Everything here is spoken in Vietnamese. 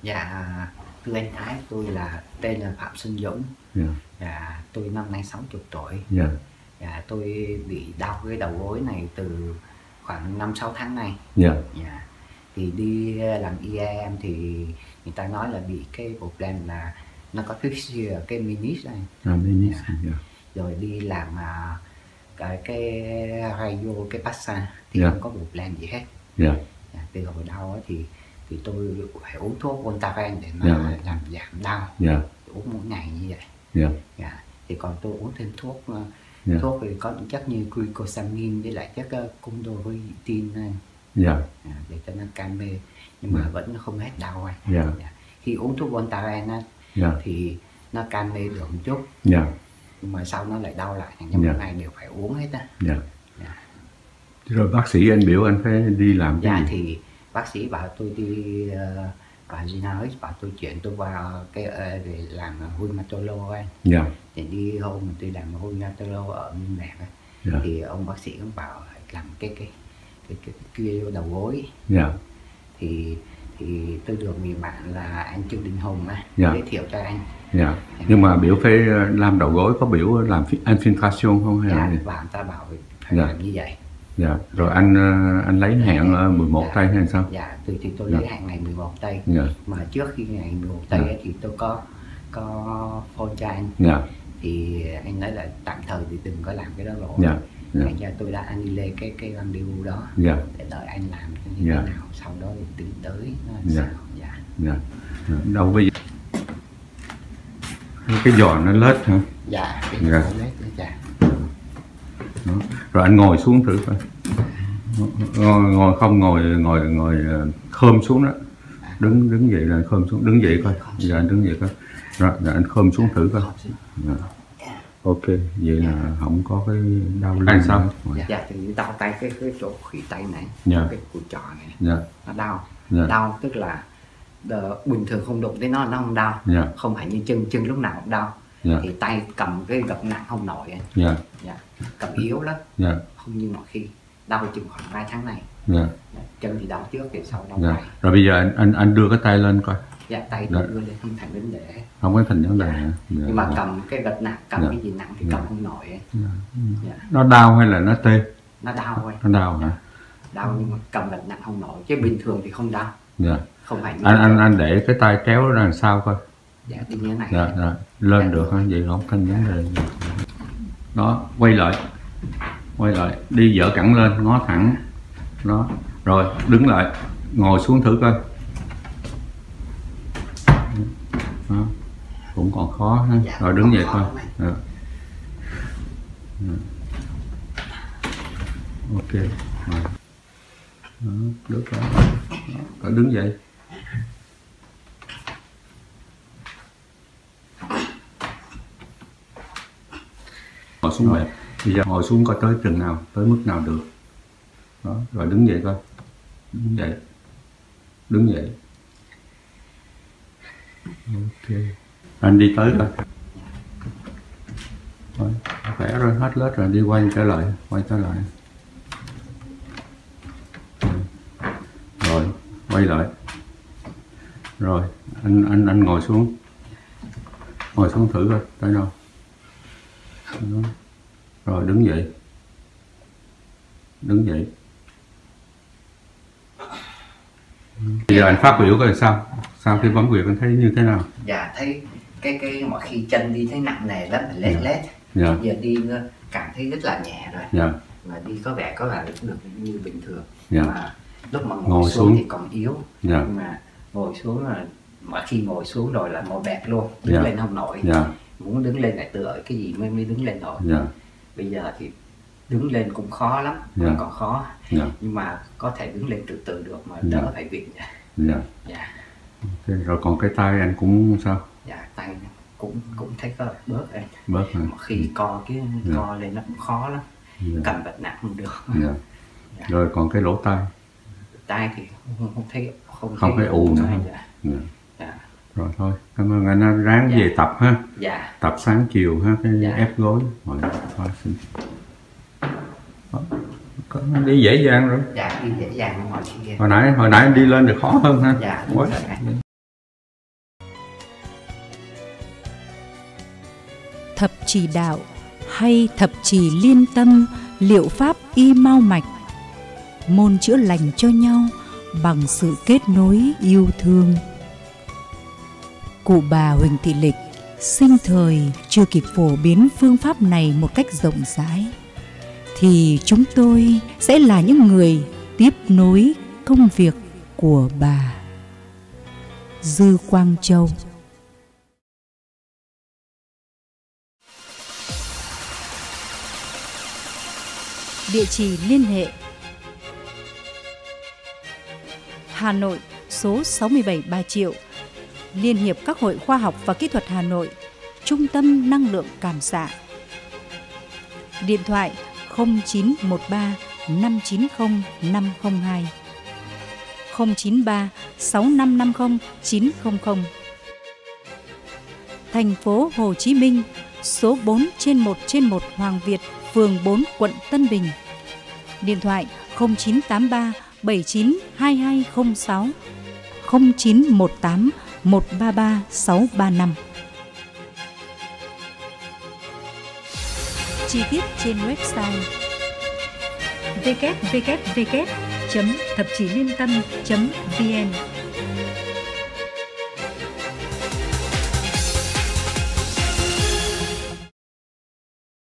Dạ, thưa anh Thái, tôi là tên là Phạm Xuân Dũng. Dạ, tôi năm nay 60 tuổi. Dạ, tôi bị đau cái đầu gối này từ khoảng 5-6 tháng nay. Dạ, thì đi làm IEM thì người ta nói là bị cái problem là nó có fixure cái menisc này. Rồi đi làm cái radio, cái passa thì không có problem gì hết. Từ hồi đau thì tôi phải uống thuốc Voltaren để mà làm giảm đau. Uống mỗi ngày như vậy. Thì còn tôi uống thêm thuốc thuốc thì có những chất như glucosamine với lại chất chondroitin để cho nó can mê, nhưng mà vẫn không hết đau anh. Khi uống thuốc Voltaren thì nó can mê được một chút, nhưng mà sau nó lại đau lại, nhưng mỗi ngày đều phải uống hết á. Rồi bác sĩ anh biểu anh phải đi làm cái gì? Thì bác sĩ bảo tôi đi và Gina bảo tôi chuyển tôi vào cái để làm rheumatologist anh. Để đi hôm mà tôi làm rheumatologist ở Minh Mạc thì ông bác sĩ cũng bảo làm cái kia đầu gối. Thì tôi được người bạn là anh Trương Đình Hùng giới thiệu cho anh. Nhưng mà biểu phải làm đầu gối, có biểu làm infiltration không hay là gì? Và người ta bảo phải làm như vậy. Rồi anh lấy hẹn 11 tây hay sao? Thì tôi lấy hẹn ngày 11 tây. Mà trước khi ngày 11 tây thì tôi có phone cho anh. Thì anh nói là tạm thời thì đừng có làm cái đó rồi. Thành ra tôi đã anh đi lên cái rendezvous đó để đợi anh làm như thế nào, sau đó thì tính tới sao. Đâu bây giờ cái giò nó lết hả? Cái giò nó lết. Rồi anh ngồi xuống thử coi. Ngồi không, ngồi khom xuống đó. Đứng dậy là khom xuống, đứng dậy coi. Đứng dậy coi. Rồi anh khom xuống thử coi. Ok, vậy là không có cái đau lưng sao? Thì đau tay cái chỗ khủy tay này, cái cùi trò này, nó đau. Đau tức là bình thường không đụng tới nó không đau. Không phải như chân lúc nào cũng đau. Thì tay cầm cái gập nặng không nổi anh. Cầm yếu lắm, không như mọi khi. Đau chừng khoảng 2 tháng này. Chân thì đau trước thì sau đau tay. Rồi bây giờ anh đưa cái tay lên coi. Tay tôi đưa lên không thành vấn đề. Không có thành vấn đề. Nhưng mà cầm cái gật nặng, cầm cái gì nặng thì cầm không nổi. Nó đau hay là nó tê? Nó đau anh. Nó đau hả? Đau nhưng mà cầm gật nặng không nổi, chứ bình thường thì không đau. Không phải anh để cái tay kéo ra làm sao coi. Đi như thế này. Lên được hả? Vậy không thành vấn đề. Đó, quay lại, đi dở cẳng lên, ngó thẳng. Đó, rồi đứng lại, ngồi xuống thử coi. Đó, cũng còn khó ha. Rồi đứng dậy coi. Ok. Đó, được rồi. Rồi đứng dậy. Ngồi xuống mệt. Bây giờ ngồi xuống coi tới chừng nào, tới mức nào được. Đó, rồi đứng dậy coi. Đứng dậy. Ok. Anh đi tới coi. Rồi, khỏe rồi, hết lết rồi, đi quay trở lại. Rồi, quay lại. Rồi, anh ngồi xuống. Ngồi xuống thử coi, tới đâu. Đó. Rồi đứng dậy. Bây giờ anh phát biểu coi sao? Sau khi bấm huyệt anh thấy như thế nào? Thấy cái mọi khi chân đi thấy nặng nề lắm, lết. Giờ đi cảm thấy rất là nhẹ rồi. Mà đi có vẻ được như bình thường. Mà lúc mà ngồi xuống thì còn yếu. Nhưng mà ngồi xuống là mọi khi ngồi xuống rồi là ngồi bẹp luôn, đứng lên không nổi. Muốn đứng lên lại tựa cái gì mới đứng lên nổi. Bây giờ thì đứng lên cũng khó lắm, còn khó. Nhưng mà có thể đứng lên từ từ được mà đỡ phải viện. Rồi còn cái tay anh cũng sao? Tay cũng thấy có bớt anh. Mà khi co lên nó cũng khó lắm. Cầm vật nặng không được. Rồi còn cái lỗ tai? Tai thì không thấy ù nữa. Rồi thôi, cảm ơn anh, ráng về tập ha. Tập sáng chiều ha, cái ép gối. Thôi xin. Đi dễ dàng rồi. Đi dễ dàng. Hồi nãy đi lên thì khó hơn ha. thập trì đạo hay thập trì liên tâm, liệu pháp y mau mạch, môn chữa lành cho nhau bằng sự kết nối yêu thương. Cụ bà Huỳnh Thị Lịch sinh thời chưa kịp phổ biến phương pháp này một cách rộng rãi, thì chúng tôi sẽ là những người tiếp nối công việc của bà. Dư Quang Châu. Địa chỉ liên hệ: Hà Nội, số 67 Bà Triệu, Liên hiệp các hội khoa học và kỹ thuật Hà Nội, Trung tâm năng lượng cảm xạ. Điện thoại 0913 590 502, 093 6550 900. Thành phố Hồ Chí Minh, số 4/1/1 Hoàng Việt, phường 4, quận Tân Bình. Điện thoại 0983 79 2206, 0918 133 635. Chi tiết trên website www.thapchilientam.vn.